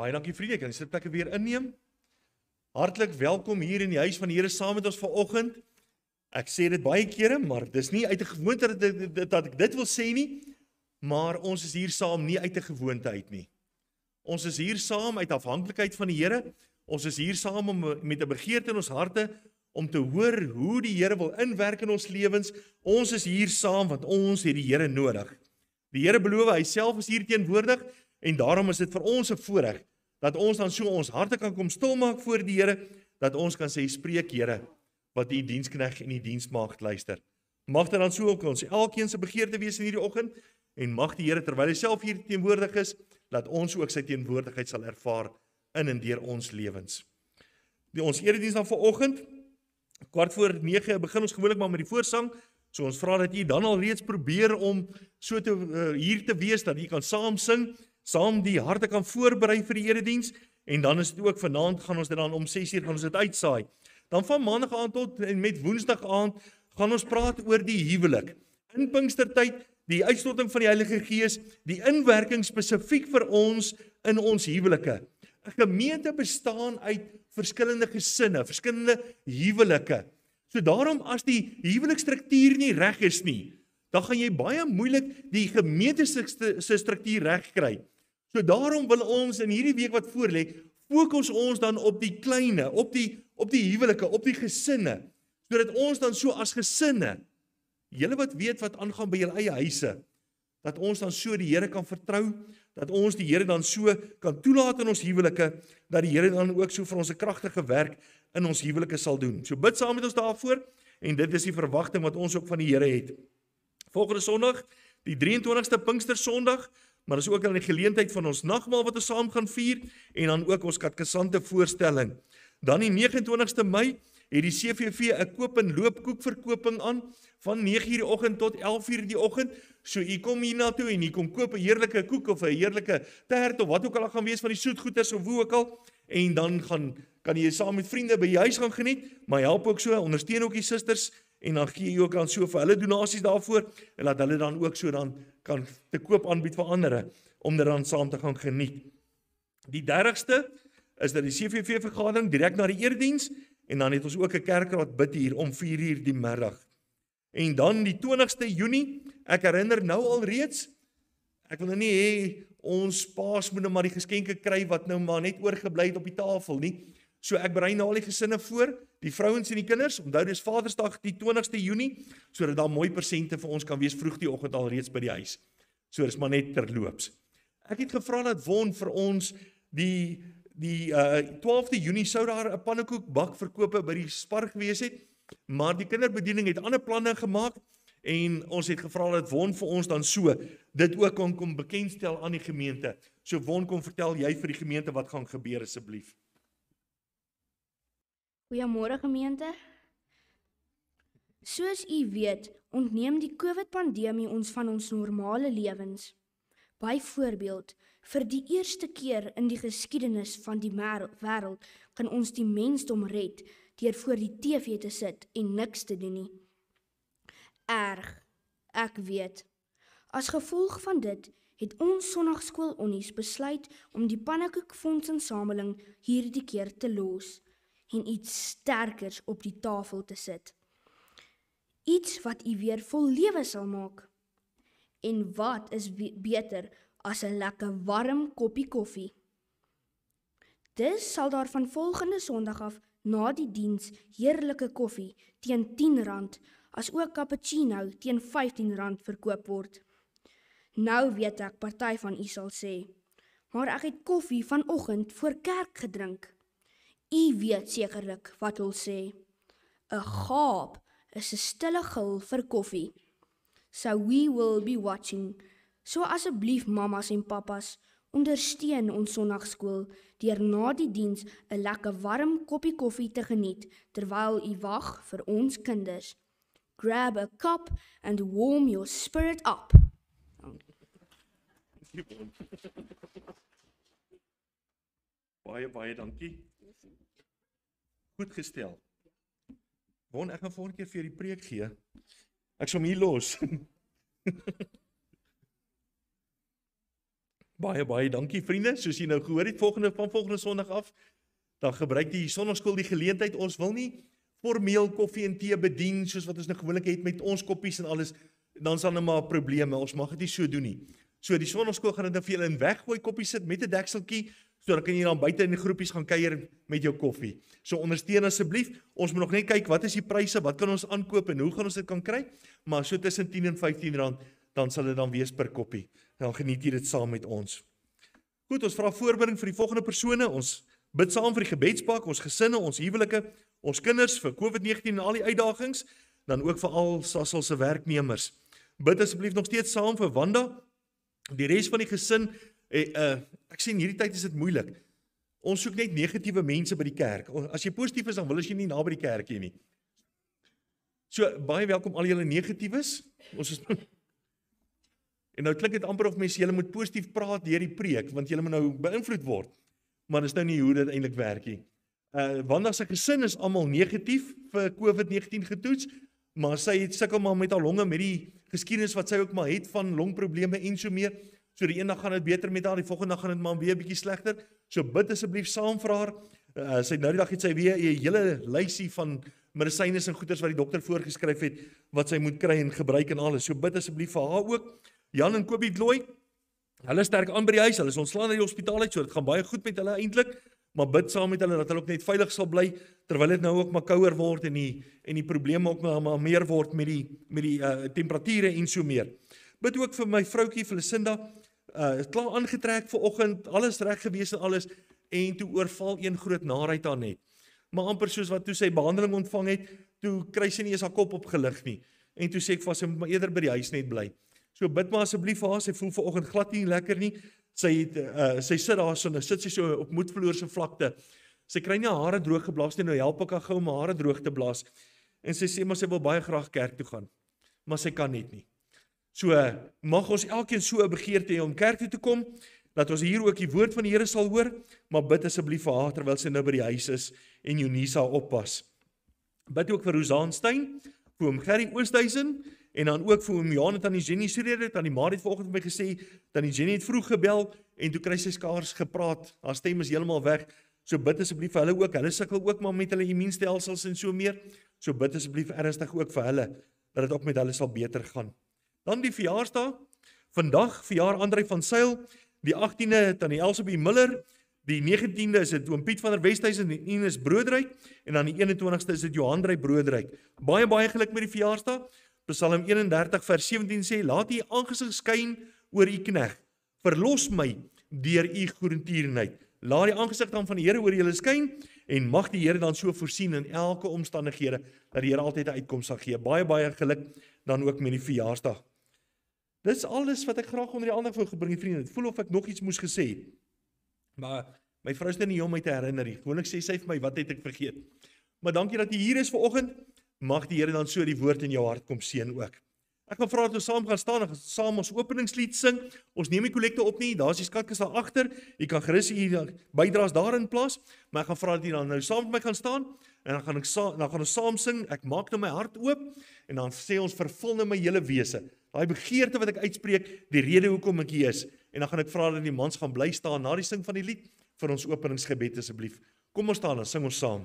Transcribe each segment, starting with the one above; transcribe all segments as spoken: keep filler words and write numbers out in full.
Baie dankie vriende, kan jy sitplekke weer inneem? Hartlik welkom hier in die huis van die Here saam met ons vanoggend. Ek sê dit baie kere, maar dis nie uit 'n gewoonte dat, dat, dat, dat ek dit wil sê nie, maar ons is hier saam nie uit 'n gewoonte uit nie. Ons is hier saam uit afhanklikheid van die Here. Ons is hier saam om, met 'n begeerte in ons harte om te hoor hoe die Here wil inwerk in ons lewens. Ons is hier saam want ons het die Here nodig. Die Here beloof hy self is hier teenwoordig en daarom is dit vir ons 'n voorreg dat ons dan so ons harte kan kom stilmaak voor die Here, dat ons kan sê, spreek Here, wat die diensknegt en die diensmaagd luister. Mag dit dan so ook ons elkeen se begeerte wees in hierdie oggend, en mag die Here terwyl hy self hier teenwoordig is, dat ons ook sy teenwoordigheid sal ervaar in en deur ons lewens. Die, ons erediens dan vanoggend, kwart voor nege, begin ons gewoonlik maar met die voorsang, so ons vra dat jy dan al reeds probeer om so te, uh, hier te wees, dat jy kan saam sing, saam die harte kan voorberei vir die erediens, en dan is dit ook vanaand, gaan ons dit dan om ses uur, gaan ons dit uitsaai. Dan van maandag aand tot en met woensdag aand, gaan ons praat oor die huwelik. In Pinkstertyd, die uitstorting van die Heilige Gees, die inwerking spesifiek vir ons in ons huwelike. 'n Gemeente bestaan uit verskillende gesinne, verskillende huwelike. So daarom as die huwelikstruktuur nie reg is nie, dan gaan jy baie moeilik die gemeente se struktuur reg kry. So daarom wil ons in hierdie week wat voorlê, fokus ons dan op die kleine, op die op die huwelike, op die gesinne, sodat ons dan so as gesinne, julle wat weet wat aangaan by julle eie huise, dat ons dan so die Here kan vertrou, dat ons die Here dan so kan toelaat in ons huwelike, dat die Here dan ook so vir ons 'n kragtige werk in ons huwelike sal doen. So bid saam met ons daarvoor, en dit is die verwagting wat ons ook van die Here het. Volgende Sondag, die drieëntwintigste Pinkster Sondag, maar is ook dan die geleentheid van ons nagmaal wat ons saam gaan vier, en dan ook ons katkesante voorstelling. Dan die negenentwintigste Mei, het die C V V 'n koop en loop koekverkoping aan, van nege uur die oggend tot elf uur die oggend, so jy kom hier na toe, en jy kom koop 'n heerlike koek, of 'n heerlike tert, of wat ook al gaan wees van die soetgoeders, of hoe ook al, en dan gaan, kan jy saam met vriende by jy huis gaan geniet, maar help ook so, ondersteun ook die susters, en dan gee jy ook dan so vir hulle donasies daarvoor, en laat hulle dan ook so dan kan te koop aanbied vir ander, om dit dan saam te gaan geniet. Die dertigste is dat die C V V vergadering direk na die erediens, en dan het ons ook 'n kerkraad bid hier om vier uur die middag. En dan die twintigste Junie, ek herinner nou al reeds, ek wil nou nie hê ons paas moet nou maar die geskenke kry wat nou maar net oorgebly het op die tafel nie. So ek berei nou al die gesinne voor, die vrouens en die kinders, onthou dis Vadersdag die twintigste Junie, sodat daar mooi persente vir ons kan wees vroeg die oggend al reeds by die huis. So dis maar net terloops. Ek het gevra dat Won vir ons die die uh, twaalfde Junie sou daar 'n pannekoekbak verkope by die Spar gewees het, maar die kinderbediening het ander planne gemaak, en ons het gevra dat Won vir ons dan so dit ook kan kom bekendstel aan die gemeente. So Won, kom vertel jy vir die gemeente wat gaan gebeur asseblief. Goeiemôre gemeente. Soos u weet, ontneem die COVID-pandemie ons van ons normale lewens. Byvoorbeeld, vir die eerste keer in die geskiedenis van die wêreld kan ons die mensdom red deur voor die T V te sit en niks te doen nie. Erg, ek weet. As gevolg van dit het ons Sondagskool Onnies besluit om die pannekoekfondsinsameling hierdie keer te los en iets sterkers op die tafel te sit. Iets wat u weer vol lewe sal maak. En wat is beter as 'n lekker warm koppie koffie? Dis sal daar van volgende Sondag af na die diens heerlike koffie teen tien rand, as ook cappuccino teen vyftien rand verkoop word. Nou weet ek, party van u sal sê, maar ek het koffie vanoggend voor kerk gedrink. U weet sekerlik wat hulle sê. 'n Gaap is 'n stille gil vir koffie. So we will be watching. So asseblief mamas en papas, ondersteun ons Sondagskool deur na die diens 'n lekker warm koppie koffie te geniet terwyl u wag vir ons kinders. Grab a cup and warm your spirit up. Baie, baie dankie. Goed gestel. Won, ek gaan volgende keer vir jou die preek gee. Ek sal hom hier los. Baie, baie dankie vriende, soos jy nou gehoor het, volgende, van volgende Sondag af, dan gebruik die Sondagskool die geleentheid, ons wil nie formeel koffie en tee bedien, soos wat ons nou gewoonlik het met ons koppies en alles, dan is dan nou maar probleme, ons mag dit nie so doen nie. So die Sondagskool gaan dit nou vir julle in weggooi koppie sit met 'n dekseltjie, so dan kan jy dan buite in die groepies gaan kuier met jou koffie. So ondersteun asseblief, ons moet nog net kyk, wat is die pryse, wat kan ons aankoop en hoe gaan ons dit kan kry, maar so tussen tien en vyftien rand, dan sal dit dan wees per koppie. Dan geniet jy dit saam met ons. Goed, ons vra voorbereiding vir die volgende persone, ons bid saam vir die gebedspak, ons gesinne, ons huwelike, ons kinders vir COVID negentien en al die uitdagings, dan ook vir al Sasol se werknemers. Bid asseblief nog steeds saam vir Wanda, die res van die gesin, eh, uh, ek sê in hierdie tyd is dit moeilik. Ons soek net negatiewe mense by die kerk. As jy positief is, dan wil jy nie na by die kerk hê nie. So, baie welkom al julle negatiewes. Ons is En nou klink dit amper of mense julle moet positief praat deur die preek, want julle moet nou beïnvloed word. Maar dis nou nie hoe dit eintlik werk nie. Uh, Wanda se gesin is almal negatief vir COVID negentien getoets, maar sy het sukkel maar met haar longe, met die geskiedenis wat sy ook maar het van longprobleme en so meer. So die een dag gaan dit beter met haar, die volgende dag gaan dit maar weer 'n bietjie slegter. So bid asseblief saam vir haar. Uh, sy nou die dag het sy weer 'n hele lysie van medisyne en goeders wat die dokter voorgeskryf het wat sy moet kry en gebruik en alles. So bid asseblief vir haar ook. Jan en Kobie Gloy, hulle sterk aan by die huis, hulle is ontslaan uit die hospitaal uit, so dit gaan baie goed met hulle eintlik, maar bid saam met hulle dat hulle ook net veilig sal bly, terwyl dit nou ook maar kouer word en die, en die probleme ook maar, maar meer word met die, met die uh, temperature en so meer. Bid ook vir my vroukie, Felicinda, uh, klaar aangetrek vir oggend, alles reg gewees en alles, en toe oorval een groot narigheid aan net. Maar amper soos wat toe sy behandeling ontvang het, toe kry sy nie eens haar kop opgelig nie, en toe sê ek vir sy moet maar eerder by die huis net bly. So bid maar asseblief vir haar, sy voel vanoggend glad nie lekker nie, sy, het, uh, sy sit daar so, nou sit sy so op moedverloorse vlakte, sy kry nie haar hare droog geblaas nie, nou help ek haar gou om haar hare droog te blaas, en sy sê maar sy wil baie graag kerk toe gaan, maar sy kan net nie. So mag ons elkeen so 'n begeerte hê om kerk toe te kom, dat ons hier ook die woord van die Here sal hoor, maar bid asseblief vir haar, terwyl sy nou by die huis is, en Eunisa oppas. Bid ook vir Rosaan Stein, vir oom Gerry Oosthuizen, en dan ook vir oom Johan en tannie Jenny Sreder, tannie Marit het vanoggend vir my gesê, tannie Jenny het vroeg gebel, en toe kry sy skaars gepraat, haar stem is heeltemal weg, so bid asseblief vir hulle ook, hulle sukkel ook maar met hulle immuunstelsels en so meer, so bid asseblief ernstig ook vir hulle, dat dit ook met hulle sal beter gaan. Dan die verjaarsdag, vandag verjaar Andrei van Sail, die agtiende tannie Elsabie Miller, die negentiende is dit oom Piet van der Westhuizen en Ines Broodryk, en dan die eenentwintigste is dit Johan Drey Broodryk. Baie baie geluk met die verjaarsdag. Psalm een en dertig vers sewentien sê, laat u aangesig skyn oor u knegt, verlos my deur u goedertierenheid. Laat die aangesig dan van die Here oor julle skyn, en mag die Here dan so voorsien in elke omstandighede, dat die Here altyd 'n uitkoms sal gee. Baie baie geluk dan ook met die verjaarsdag. Dis alles wat ek graag onder die aandag wou gebring, vriende. Dit voel of ek nog iets moes gesê het. Maar my vrou is nou nie om my te herinner nie. Gewoonlik sê sy vir my, wat het ek vergeet? Maar dankie dat jy hier is vanoggend. Mag die Here dan so die woord in jou hart kom seën ook. Ek gaan vra dat ons saam gaan staan en saam ons openingslied sing. Ons neem die kollekte op nie, daar is die skatkis daar agter. Jy kan gerus hier bydraes daarin plaas, maar ek gaan vra dat jy dan nou saam met my gaan staan en dan gaan ek saam, dan gaan ons saam sing. Ek maak nou my hart oop en dan sê ons vervul nou my hele wese. Daai begeerte wat ek uitspreek, die rede hoekom ek hier is. En dan gaan ek vra dat die mans gaan bly staan na die sing van die lied vir ons openingsgebed asseblief. Kom ons staan en sing ons saam.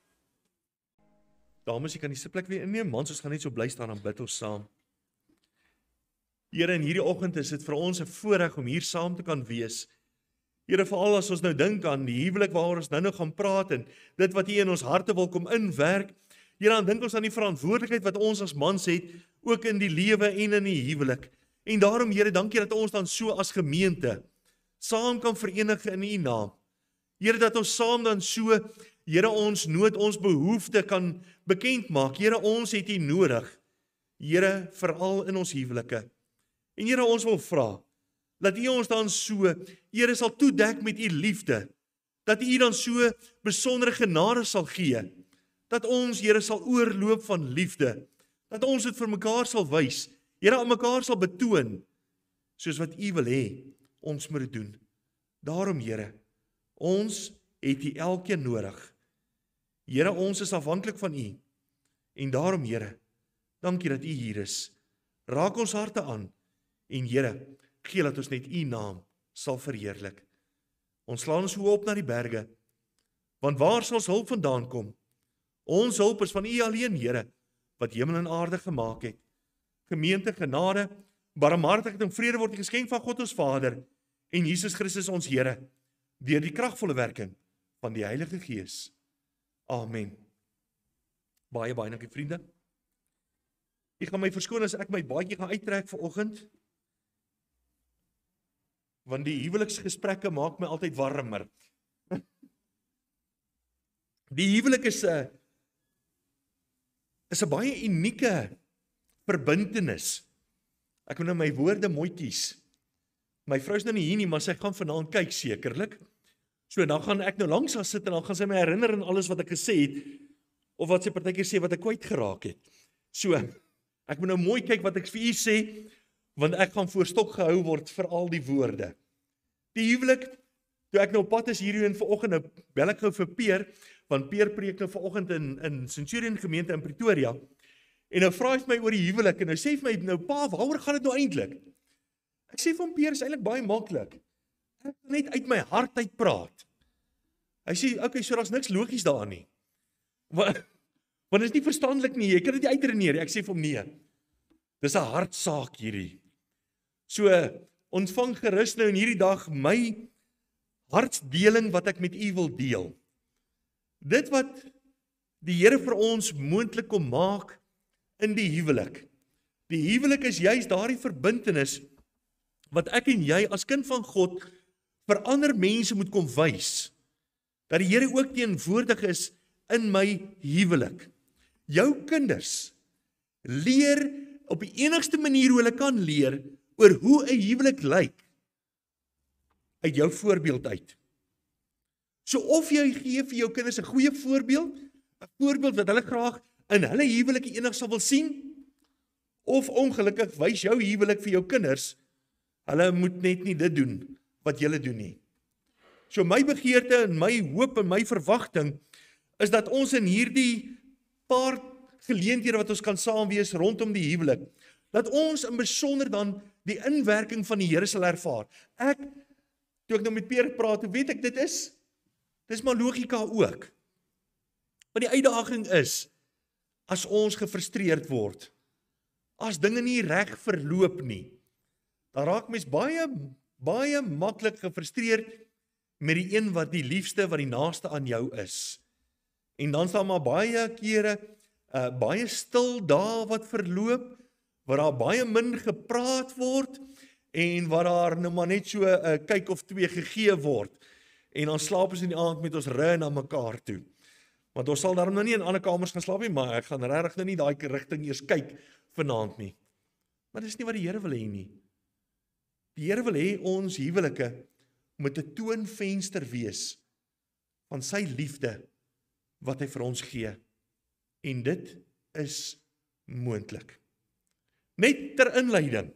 Dames, jy kan die sitplek weer inneem. Mans, ons gaan net so bly staan en bid ons saam. Here, in hierdie oggend is dit vir ons 'n voorreg om hier saam te kan wees. Here, veral as ons nou dink aan die huwelik waaroor ons nou nou gaan praat en dit wat U in ons harte wil kom inwerk. Here, dan dink ons aan die verantwoordelikheid wat ons as mans het, ook in die lewe en in die huwelik. En daarom, Here, dankie dat ons dan so as gemeente saam kan verenig in U naam. Here, dat ons saam dan so, Here, ons nood, ons behoefte kan bekend maak. Here, ons het U nodig. Here, veral in ons huwelike. En Here, ons wil vra, dat U ons dan so, Here, sal toedek met U liefde, dat U dan so besondere genade sal gee, dat ons, Here, sal oorloop van liefde, dat ons dit vir mekaar sal wys, Here, aan mekaar sal betoon, soos wat U wil hê, ons moet dit doen. Daarom, Here, ons het U elkeen nodig. Here, ons is afhanklik van U, en daarom, Here, dankie dat U hier is. Raak ons harte aan, en Here, gee dat ons net U naam sal verheerlik. Ons slaan ons oë op na die berge, want waar sal ons hulp vandaan kom? Ons hulp is van U alleen, Here, wat hemel en aarde gemaak het. Gemeente, genade, barmhartigheid en vrede word die geskenk van God ons Vader en Jesus Christus ons Here, deur die kragvolle werking van die Heilige Gees. Amen. Baie, baie dankie, vriende. Ek gaan my verskoon as ek my baadjie gaan uittrek vanoggend, want die huweliksgesprekke maak my altyd warmer. Die huwelik is 'n is 'n baie unieke verbintenis. Ek moet nou my woorde mooi kies. My vrou is nou nie hier nie, maar sy gaan vanaand kyk sekerlik. So dan gaan ek nou langs haar sit en dan gaan sy my herinner aan alles wat ek gesê het, of wat sy partykeer sê wat ek kwyt geraak het. So, ek moet nou mooi kyk wat ek vir u sê, want ek gaan voor stok gehou word vir al die woorde. Die huwelik, toe ek nou op pad is hierheen vanoggend, nou bel ek gou vir Peer, want Peer preek nou vanoggend in in Centurion gemeente in Pretoria. En nou vra hy my oor die huwelik en nou sê hy vir my nou pa, waaroor gaan dit nou eintlik? Ek sê vir hom, Peer, is eintlik baie maklik. Ek kan net uit my hart uit praat. Hy sê, okay, so daar's niks logies daarin nie. Want dit is nie verstandelik nie, jy kan dit nie uitredeneer. Ek sê vir hom nee. Dis 'n hartsaak hierdie. So ontvang gerus nou in hierdie dag my hartsdeling wat ek met u wil deel. Dit wat die Here vir ons moontlik kom maak in die huwelik. Die huwelik is juis daardie verbintenis wat ek en jy as kind van God vir ander mense moet kom wys. Dat die Here ook teenwoordig is in my huwelik. Jou kinders leer op die enigste manier hoe hulle kan leer oor hoe 'n huwelik lyk uit jou voorbeeld uit. So of jy gee vir jou kinders 'n goeie voorbeeld, 'n voorbeeld wat hulle graag in hulle huwelik eendag sal wil sien, of ongelukkig wys jou huwelik vir jou kinders, hulle moet net nie dit doen wat julle doen nie. So my begeerte en my hoop en my verwagting is dat ons in hierdie paar geleenthede wat ons kan saam wees rondom die huwelik, dat ons in besonder dan die inwerking van die Here sal ervaar. Ek, toe ek nou met Peer praat, weet ek dit is, dis maar logika ook. Maar die uitdaging is, as ons gefrustreerd word, as dinge nie reg verloop nie, dan raak mens baie, baie maklik gefrustreerd met die een wat die liefste, wat die naaste aan jou is. En dan staan maar baie kere, uh, baie stil dae wat verloop, waar daar baie min gepraat word, en waar daar nou maar net so 'n uh, kyk of twee gegee word, en dan slaap ons in die aand met ons rug na mekaar toe. Want ons sal daarom nou nie in ander kamers gaan slaap nie, maar ek gaan regtig nou nie daai rigting eers kyk vanaand nie. Maar dis nie wat die Here wil hê nie. Die Here wil hê ons huwelike moet 'n toonvenster wees van sy liefde wat hy vir ons gee. En dit is moontlik. Net ter inleiding.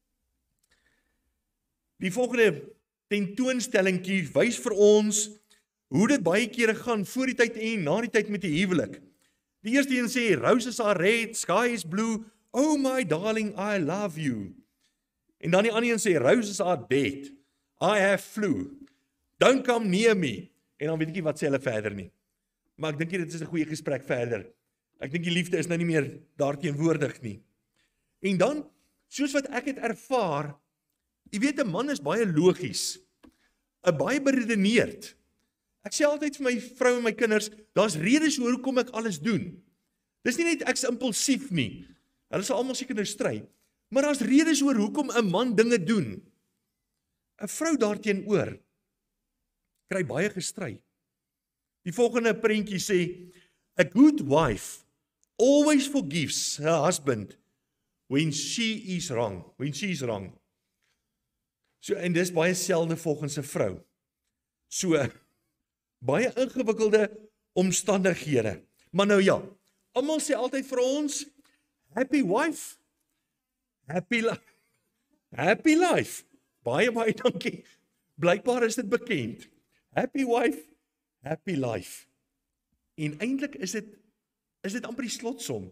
Die volgende tentoonstellingkie wys vir ons hoe dit baie kere gaan voor die tyd en na die tyd met die huwelik. Die eerste een sê, roses are red, sky is blue, oh my darling, I love you. En dan die ander een sê, roses are dead, I have flu, don't come near me. En dan weet ek nie wat sê hulle verder nie. Maar ek dink dit is 'n goeie gesprek verder. Ek dink die liefde is nou nie meer daarteenwoordig nie. En dan, soos wat ek het ervaar, jy weet, 'n man is baie logies, 'n baie beredeneerd. Ek sê altyd vir my vrou en my kinders, daar's redes oor hoekom ek alles doen. Dis nie net ek's impulsief nie. Hulle sal almal seker nou stry, maar daar's redes oor hoekom 'n man dinge doen. 'n Vrou daarteenoor kry baie gestry. Die volgende prentjie sê, a good wife always forgives her husband when she is wrong, when she is wrong. So, en dis baie selde volgens 'n vrou. So, baie ingewikkelde omstandighede. Maar nou ja, almal sê altyd vir ons, happy wife, happy life. Happy life. Baie, baie dankie. Blykbaar is dit bekend. Happy wife, happy life. En eintlik is dit, is dit amper die slotsom.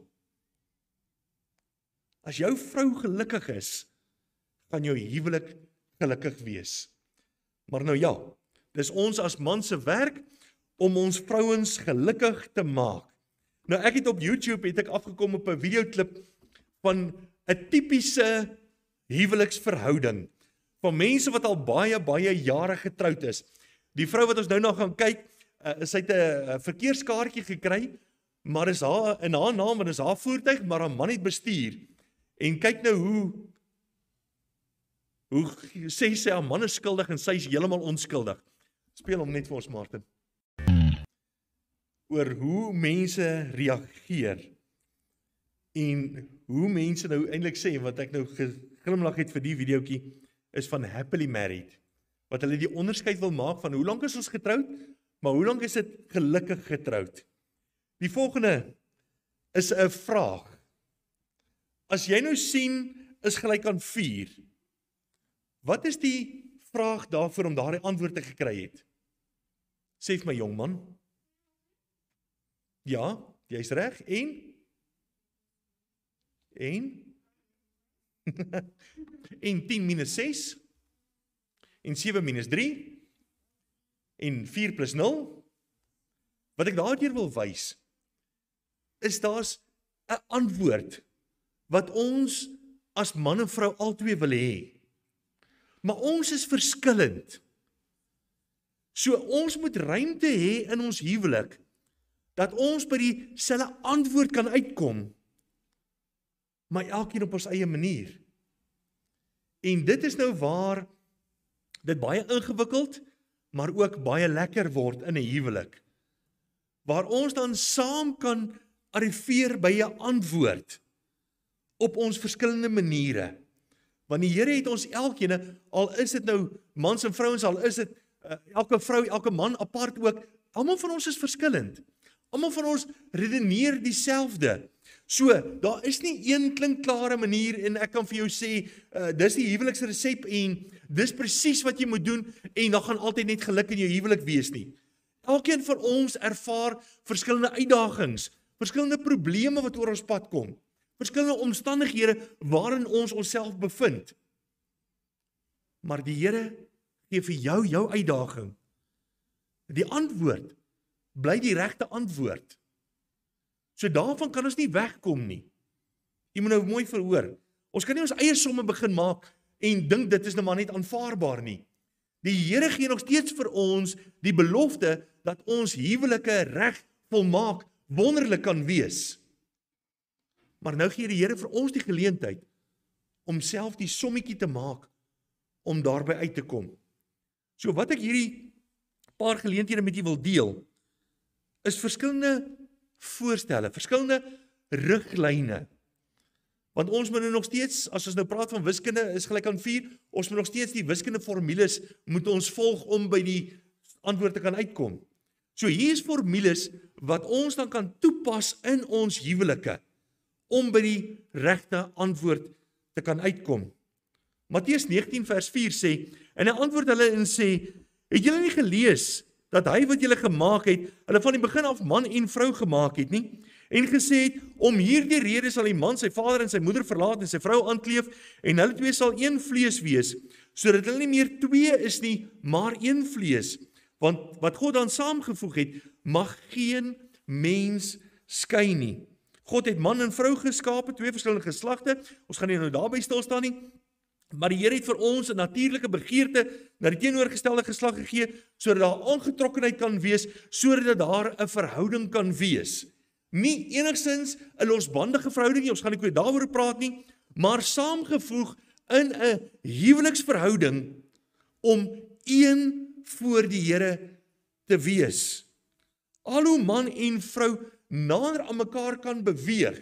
As jou vrou gelukkig is, gaan jou huwelik gelukkig wees. Maar nou ja, dis ons as man se werk om ons vrouens gelukkig te maak. Nou ek het op YouTube het ek afgekom op 'n videoklip van 'n tipiese huweliksverhouding van mense wat al baie baie jare getroud is. Die vrou wat ons nou nog gaan kyk, uh, sy het 'n verkeerskaartjie gekry, maar is haar in haar naam en is haar voertuig, maar haar man het bestuur. En kyk nou hoe hoe sê sy haar man is skuldig en sy is heeltemal onskuldig. Speel hom net vir ons, Martin. Oor hoe mense reageer en hoe mense nou eintlik sê, wat ek nou geglimlag het vir die videoetjie, is van happily married, wat hulle die onderskeid wil maak van hoe lank is ons getroud, maar hoe lank is dit gelukkig getroud. Die volgende is 'n vraag. As jy nou sien is gelyk aan vier, wat is die vraag daarvoor om daardie antwoord te gekry het? Sê vir my jongman. Ja, jy's reg. En? En? En tien minus ses? En sewe minus drie? En vier plus nul? Wat ek daardeur wil wys, is daar's 'n antwoord wat ons as man en vrou albei wil hê. Maar ons is verskillend. So ons moet ruimte hê in ons huwelik, dat ons by dieselfde antwoord kan uitkom, maar elkeen op ons eie manier. En dit is nou waar dit baie ingewikkeld, maar ook baie lekker word in 'n huwelik, waar ons dan saam kan arriveer by 'n antwoord op ons verskillende maniere. Want die Here het ons elkeen, al is dit nou mans en vrouens, al is dit uh, elke vrou, elke man apart ook, almal van ons is verskillend. Almal van ons redeneer dieselfde. So, daar is nie een klinkklare manier en ek kan vir jou sê, uh, dis die huweliksresep en dis presies wat jy moet doen en dan gaan altyd net geluk in jou huwelik wees nie. Elkeen van ons ervaar verskillende uitdagings, verskillende probleme wat oor ons pad kom, verskillende omstandighede waarin ons onsself bevind. Maar die Here gee vir jou jou uitdaging. Die antwoord bly die regte antwoord. So daarvan kan ons nie wegkom nie. Jy moet nou mooi verhoor. Ons kan nie ons eie somme begin maak en dink dit is nou maar net aanvaarbaar nie. Die Here gee nog steeds vir ons die belofte dat ons huwelike reg volmaak wonderlik kan wees. Maar nou gee die Here vir ons die geleentheid om self die sommetjie te maak om daarby uit te kom. So wat ek hierdie paar geleenthede met julle wil deel, is verskillende voorstelle, verskillende riglyne. Want ons moet nou nog steeds, as ons nou praat van wiskunde, is gelyk aan vier, ons moet nog steeds die wiskunde formules moet ons volg om by die antwoord te kan uitkom. So hier is formules wat ons dan kan toepas in ons huwelike, om by die regte antwoord te kan uitkom. Matteus negentien vers vier sê, en hy antwoord hulle en sê, het julle nie gelees dat hy wat julle gemaak het, hulle van die begin af man en vrou gemaak het nie, en gesê het, om hierdie rede sal die man sy vader en sy moeder verlaat en sy vrou aankleef, en hulle twee sal een vlees wees, sodat hulle nie meer twee is nie, maar een vlees. Want wat God dan saamgevoeg het, mag geen mens skei nie. God het man en vrou geskape, twee verskillende geslagte, ons gaan nie nou daarby stil staan nie, maar die Here het vir ons 'n natuurlike begeerte na die teenoorgestelde geslag gegee, sodat daar aangetrokkenheid kan wees, sodat daar 'n verhouding kan wees. Nie enigstens 'n losbandige verhouding nie, ons gaan nie daaroor praat nie, maar saamgevoeg in 'n huweliksverhouding om een voor die Here te wees. Al hoe man en vrou nader aan mekaar kan beweeg,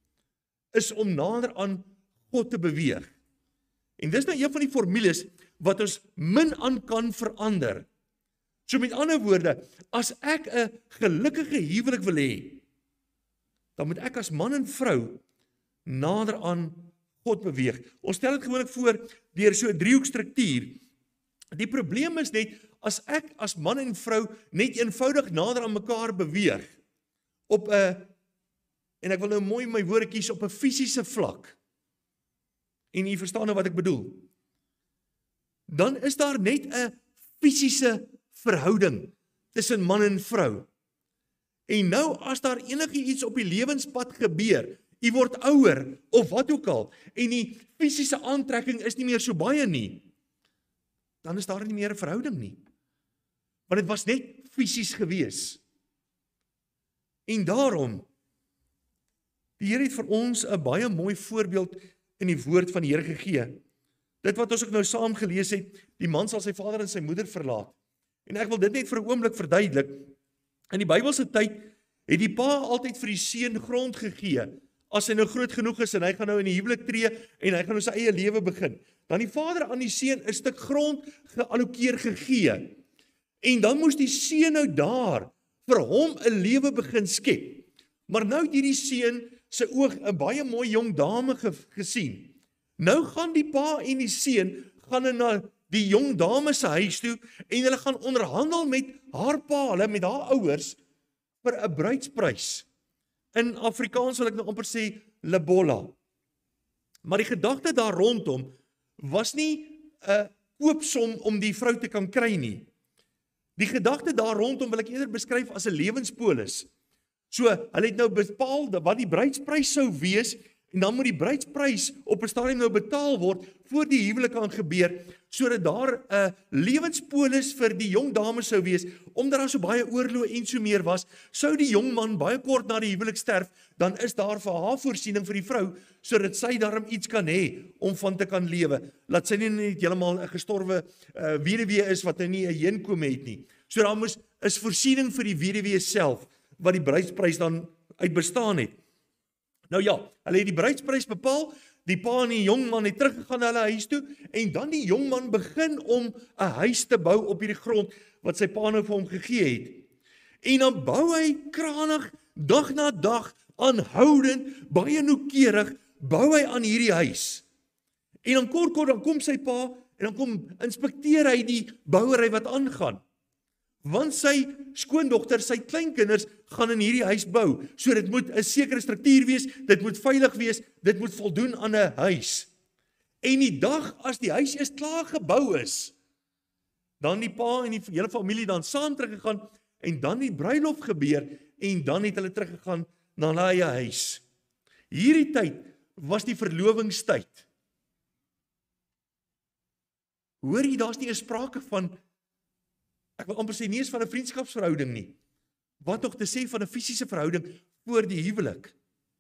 is om nader aan God te beweeg. En dis nou een van die formules wat ons min aan kan verander. So met ander woorde, as ek 'n gelukkige huwelik wil hê, dan moet ek as man en vrou nader aan God beweeg. Ons stel dit gewoonlik voor deur so 'n driehoekstruktuur. Die probleem is net, as ek as man en vrou net eenvoudig nader aan mekaar beweeg, op 'n, en ek wil nou mooi my woorde kies, op 'n fisiese vlak, en jy verstaan nou wat ek bedoel, dan is daar net 'n fisiese verhouding tussen man en vrou. En nou as daar enige iets op die lewenspad gebeur, jy word ouer of wat ook al, en die fisiese aantrekking is nie meer so baie nie, dan is daar nie meer 'n verhouding nie. Want dit was net fisies gewees. En daarom, die Here het vir ons 'n baie mooi voorbeeld in die woord van die Here gegee. Dit wat ons ook nou saam gelees het, die man sal sy vader en sy moeder verlaat. En ek wil dit net vir 'n oomblik verduidelik. In die Bybelse tyd het die pa altyd vir die seun grond gegee. As hy nou groot genoeg is en hy gaan nou in die huwelik tree en hy gaan nou sy eie lewe begin, dan die vader aan die seun 'n stuk grond geallokeer gegee. En dan moes die seun nou daar vir hom 'n lewe begin skep. Maar nou het hierdie seun sy oog 'n baie mooi jong dame ge gesien. Nou gaan die pa en die seun gaan na die jong dame se huis toe en hulle gaan onderhandel met haar pa, hulle met haar ouers vir 'n bruidsprys. In Afrikaans wil ek nou amper sê lobola. Maar die gedagte daar rondom was nie 'n koopsom om die vrou te kan kry nie. Die gedagte daar rondom wil ek eerder beskryf as 'n lewenspolis. So, hulle het nou bepaal wat die bruidsprys sou wees, en dan moet die bruidsprys op 'n stadium nou betaal word voor die huwelik kan gebeur, sodat daar 'n lewenspolis vir die jong dame sou wees, omdat daar so baie oorloë en so meer was, sou die jong man baie kort na die huwelik sterf, dan is daar vir haar voorsiening vir die vrou, sodat sy daarom iets kan hê om van te kan lewe. Laat sy nie net heeltemal 'n gestorwe uh, weduwee is wat nou nie 'n heenkome het nie. So daar moes is voorsiening vir die weduwee self wat die bruidsprys dan uit bestaan het. Nou ja, hulle het die bruidsprys bepaal, die pa en die jong man het teruggegaan na hulle huis toe, en dan die jong man begin om 'n huis te bou op hierdie grond wat sy pa nou vir hom gegee het. En dan bou hy kranig, dag na dag, aanhoudend, baie noukeurig, bou hy aan hierdie huis. En dan kort kort, dan kom sy pa, en dan kom inspekteer hy die bouery wat aangaan. Want sy skoondogter, sy kleinkinders, gaan in hierdie huis bou. So dit moet 'n sekere struktuur wees, dit moet veilig wees, dit moet voldoen aan 'n huis. En die dag as die huis eers klaar gebou is, dan die pa en die hele familie dan saam teruggegaan, en dan die bruilof gebeur, en dan het hulle teruggegaan na hulle eie huis. Hierdie tyd was die verlovingstyd. Hoor jy, daar's nie 'n sprake van, ek wil amper sê nie eens van 'n vriendskapsverhouding nie. Wat nog te sê van 'n fisiese verhouding voor die huwelik.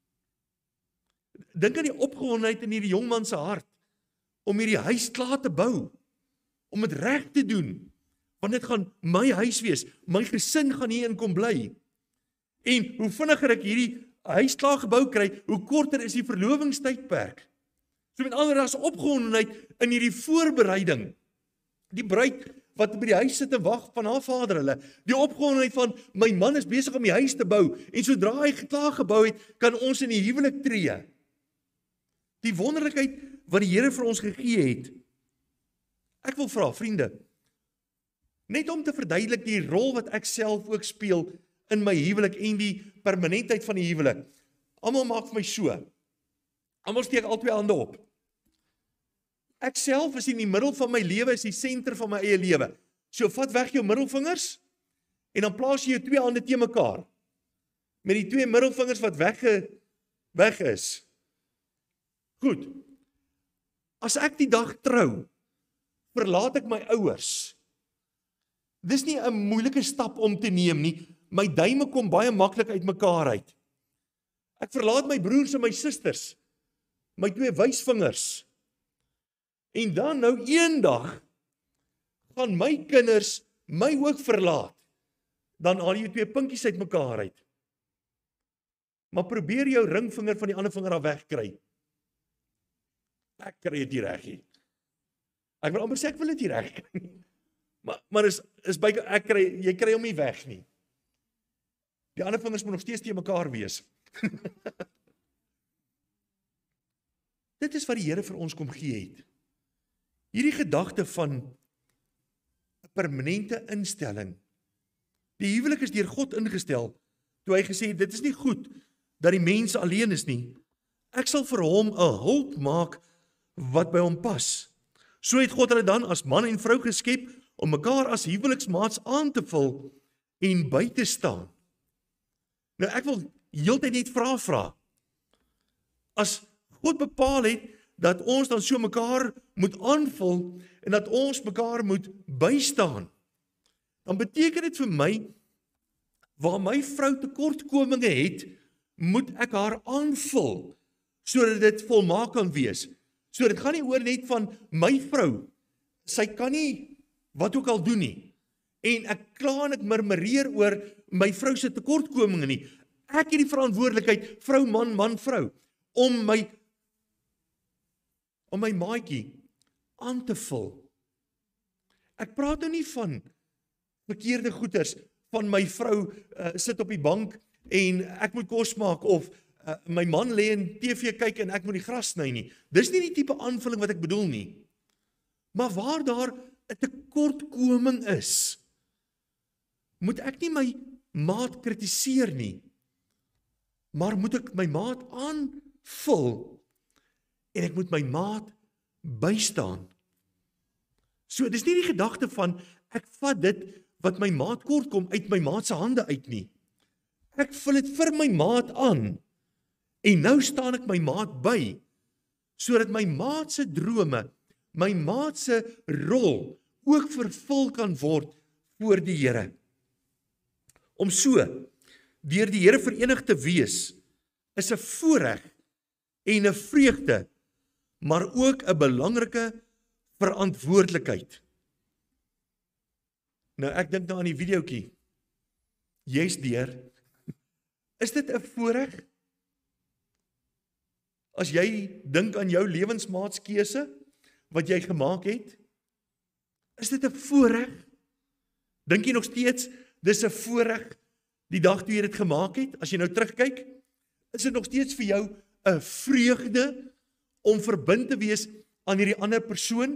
Dink aan die opgewondenheid in hierdie jongman se hart om hierdie huis klaar te bou, om dit reg te doen, want dit gaan my huis wees, my gesin gaan hierin kom bly. En hoe vinniger ek hierdie huis klaar gebou kry, hoe korter is die verlovingstydperk. So met ander woorde, daar's opgewondenheid in hierdie voorbereiding. Die bruid wat by die huis sit en wag van haar vader hulle, die opgewondenheid van, my man is besig om die huis te bou, en sodra hy klaar gebou het, kan ons in die huwelik tree. Die wonderlikheid wat die Here vir ons gegee het. Ek wil vra, vriende, net om te verduidelik die rol wat ek self ook speel in my huwelik en die permanentheid van die huwelik. Almal maak vir my so. Almal steek al twee hande op. Ek self is in die middel van my lewe, is die senter van my eie lewe. So vat weg jou middelvingers, en dan plaas jy jou twee hande teen mekaar. Met die twee middelvingers wat weg, weg is. Goed. As ek die dag trou, verlaat ek my ouers. Dis nie 'n moeilike stap om te neem nie. My duime kom baie maklik uit mekaar uit. Ek verlaat my broers en my susters, my twee wysvingers. En dan nou eendag gaan my kinders my ook verlaat. Dan haal jy twee pinkies uit mekaar uit. Maar probeer jou ringvinger van die ander vinger af wegkry. Ek kry dit nie reg nie. Ek wil amper sê ek wil dit nie reg kry nie. Maar maar is is by ek kry jy kry hom nie weg nie. Die ander vingers moet nog steeds teen mekaar wees. Dit is wat die Here vir ons kom gee het. Hierdie gedagte van 'n permanente instelling. Die huwelik is deur God ingestel, toe hy gesê het, dit is nie goed dat die mens alleen is nie. Ek sal vir hom 'n hulp maak wat by hom pas. So het God hulle dan as man en vrou geskep om mekaar as huweliksmaats aan te vul en by te staan. Nou ek wil heeltyd net vra vra. As God bepaal het dat ons dan so mekaar moet aanvul en dat ons mekaar moet bystaan, dan beteken dit vir my, waar my vrou tekortkominge het, moet ek haar aanvul, sodat dit volmaak kan wees. So dit gaan nie oor net van my vrou, sy kan nie wat ook al doen nie, en ek kla en ek murmureer oor my vrou se tekortkominge nie. Ek het die verantwoordelikheid, vrou, man, man, vrou, om my om my maatjie aan te vul. Ek praat nou nie van verkeerde goeders, van my vrou uh, sit op die bank en ek moet kos maak, of uh, my man lê en T V kyk en ek moet die gras sny nie. Dis nie die tipe aanvulling wat ek bedoel nie. Maar waar daar 'n tekortkoming is, moet ek nie my maat kritiseer nie, maar moet ek my maat aanvul en ek moet my maat bystaan. So, dis nie die gedagte van ek vat dit wat my maat kort kom uit my maat se hande uit nie. Ek vul dit vir my maat aan en nou staan ek my maat by, sodat my maat se drome, my maat se rol ook vervul kan word voor die Here. Om so deur die Here verenig te wees, is 'n voorreg en 'n vreugde, maar ook 'n belangrike verantwoordelikheid. Nou ek dink nou aan die videoetjie. Jy's deur. Is dit 'n voorreg? As jy dink aan jou lewensmaatskeuse wat jy gemaak het, is dit 'n voorreg? Dink jy nog steeds dis 'n voorreg die dag toe jy dit gemaak het? As jy nou terugkyk, is dit nog steeds vir jou 'n vreugde om verbind te wees aan hierdie ander persoon?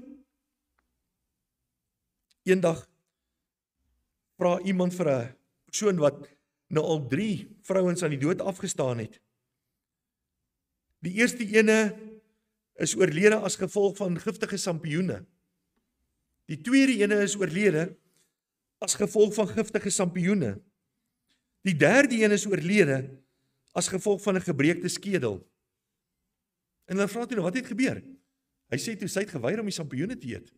Eendag vra iemand vir 'n persoon wat nou al drie vrouens aan die dood afgestaan het. Die eerste ene is oorlede as gevolg van giftige sampioene. Die tweede ene is oorlede as gevolg van giftige sampioene. Die derde een is oorlede as gevolg van 'n gebreekte skedel. En dan vra hy nou, wat het gebeur? Hy sê toe sy het geweier om die sampioene te eet.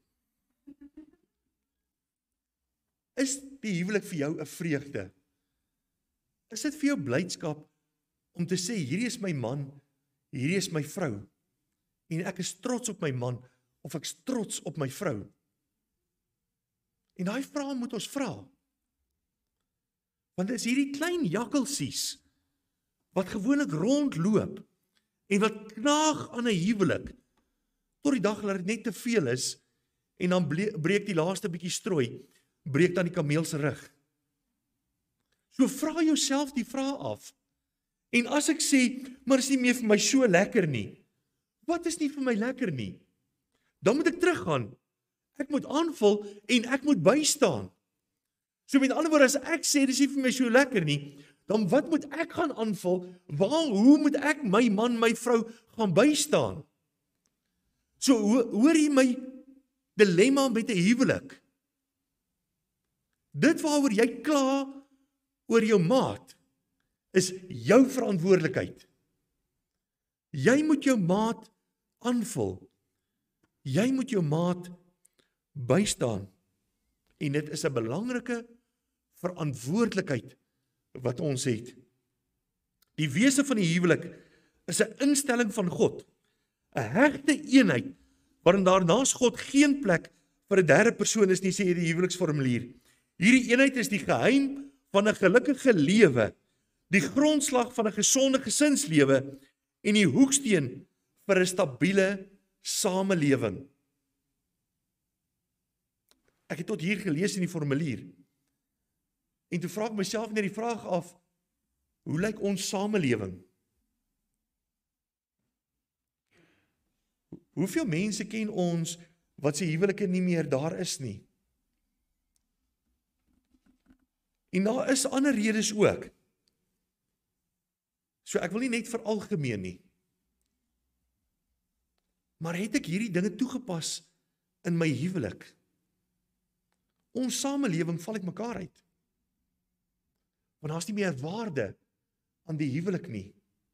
Is die huwelik vir jou 'n vreugde? Is dit vir jou blydskap om te sê, hierdie is my man, hierdie is my vrou, en ek is trots op my man, of ek is trots op my vrou? En daai vraag moet ons vra. Want dit is hierdie klein jakkelsies, wat gewoonlik rondloop, en wat knaag aan 'n huwelik, tot die dag dat dit net te veel is, en dan breek die laaste bietjie strooi, breek dan die kameel se rug. So vra jouself die vraag af. En as ek sê, maar is nie meer vir my so lekker nie. Wat is nie vir my lekker nie? Dan moet ek teruggaan. Ek moet aanvul en ek moet bystaan. So met ander woorde, as ek sê dis nie vir my so lekker nie, dan wat moet ek gaan aanvul? Waar, hoe moet ek my man, my vrou gaan bystaan? So hoor jy my dilemma met 'n huwelik? Dit waaroor jy kla oor jou maat, is jou verantwoordelikheid. Jy moet jou maat aanvul. Jy moet jou maat bystaan. En dit is 'n belangrike verantwoordelikheid wat ons het. Die wese van die huwelik is 'n instelling van God, 'n hegte eenheid, waarin daar naas God geen plek vir 'n derde persoon is nie, sê die huweliksformulier. Hierdie eenheid is die geheim van 'n gelukkige lewe, die grondslag van 'n gesonde gesinslewe en die hoeksteen vir 'n stabiele samelewing. Ek het tot hier gelees in die formulier. En toe vra ek myself net die vraag af, hoe lyk ons samelewing? Hoeveel mense ken ons wat se huwelike nie meer daar is nie? En daar is ander redes ook. So ek wil nie net veralgemeen nie. Maar het ek hierdie dinge toegepas in my huwelik? ons samelewing val uit mekaar uit. Want daar is nie meer waarde aan die huwelik nie.